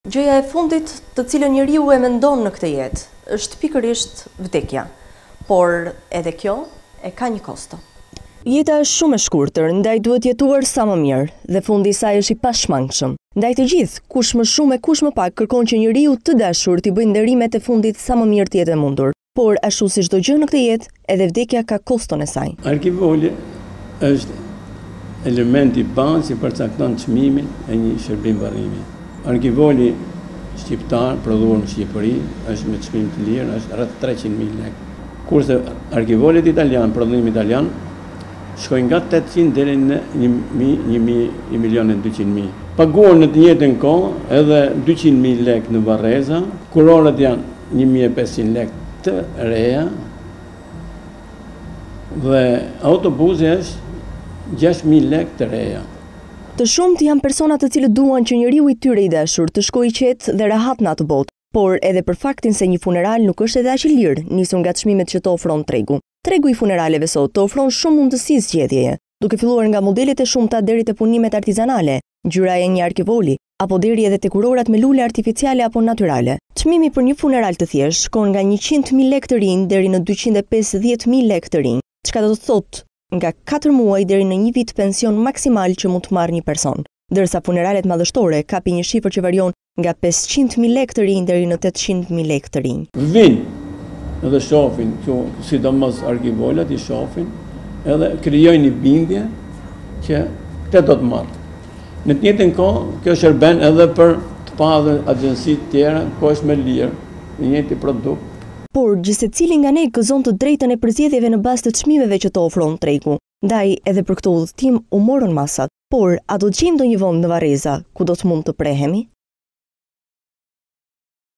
Gjëja e fundit të cilën njeriu e mendon në këtë jetë është pikërisht vdekja, por edhe kjo e ka një kosto. Jeta është shumë e shkurtër, ndaj duhet jetuar sa më mirë dhe fundi i saj është i pashmangshëm. Ndaj të gjithë, kush më shumë e kush më pak kërkon që njeriu të dashur t'i bëjë nderimet e fundit sa më mirë të jetë e mundur. Por ashtu si çdo gjë në këtë jetë, edhe vdekja ka koston e saj. Arkivoli është elementi bazë që përcakton çmimin e një shërbim varrimi. Arkivoli shqiptar, prodhuar në Shqipëri, është me çmim të lirë, është rreth 300.000 lekë. Kurse arkivolit italian, prodhimi italian, shkojnë nga 800 deri në 1.200.000. Paguar në të njëjtën kohë edhe 200.000 lekë në varreza, kurorët janë 1.500 lekë të reja dhe autobusi është 6.000 lekë të reja. Të shumt janë persona të cilët duan që njeriu i tyre i dashur të shkojë qetë dhe rahat në atë botë, por edhe për faktin se një funeral nuk është edhe aq i lirë, nisur nga çmimet që të ofron tregu. Tregu i funeraleve sot të ofron shumë mundësi zgjedhjeje, duke filluar nga modelet e shumta deri te punimet artizanale, ngjyra e një arkivoli, apo deri edhe te kurorat me lule artificiale apo natyrale. Çmimi për një funeral të thjeshtë shkon nga 100.000 lekë të rinj deri në 250.000 lekë të rinj, çka do të thotë nga 4 muaj deri në 1 vit pension maksimal që mund të marrë një person, ndërsa funeralet madhështore kapi një shifër që varion nga 500.000 lekë të rinj deri në 800.000 lekë të rinj. Vinë edhe shohin, sidomos arkivolat i shohin, edhe krijojnë një bindje që këtë do të marrë. Në të njëjtën kohë, kjo shërben edhe për të parë agjenci të tjera, ku është më lirë, në njëjti produkt. Por gjithsecili nga ne gëzon të drejtën e përzgjedhjeve në bazë të çmimeve që të ofron tregu. Ndaj edhe për këtë udhëtim u morën masat, por a do të gjejmë ndonjë vend në varreza ku do të mund të prehemi?